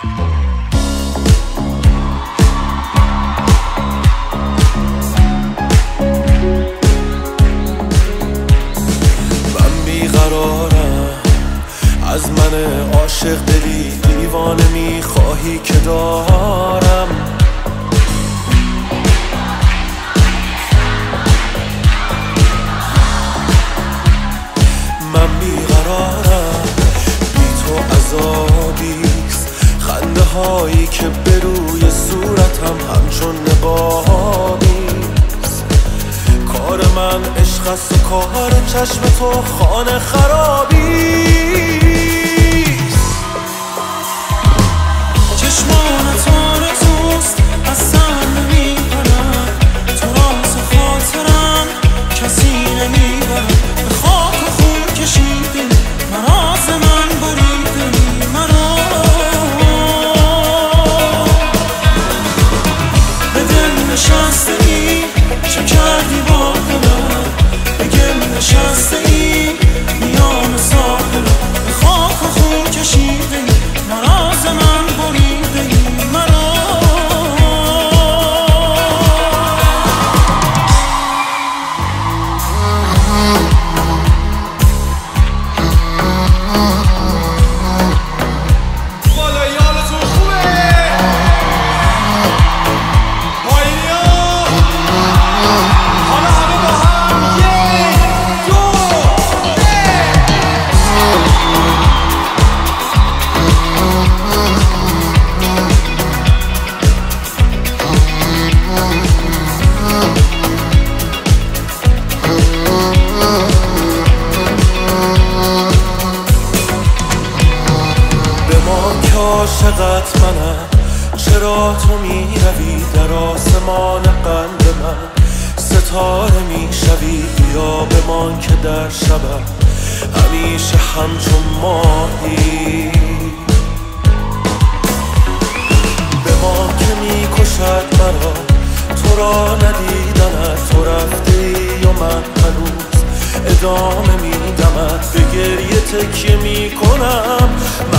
از من عاشق دلی دیوانه میخواهی که دارم. من بیقرارم، بی تو عذابیست، خنده هایی که به روی صورتم همچون نقابیست. کار من عشق است و کار چشم تو خانه خرابیست. چشمان آرزوست از سر نمیبرم، تو راز خاطرم کسی نمیبرم. به خاک و خون کشیدی مراز من بریدی مرا، به دل نشسته ای چه کردی با دلم، به گل نشسته ای میان ساحل. به خاک و خون کشیدی مراز من بریدی مرا. بالا یالتون خوبه؟ پایینیا حالا همه با هم 1 2 به ما که عاشقت منم، چرا تو میروی در آسمان قلب من، ستاره میشوی. بیا بمان که در شبم همیشه همچون ماهی. به ما که میکشد مرا تو را ندیدنت، تو رفتی و من هنوز ادامه میدمت. به گریه تکیه میکنم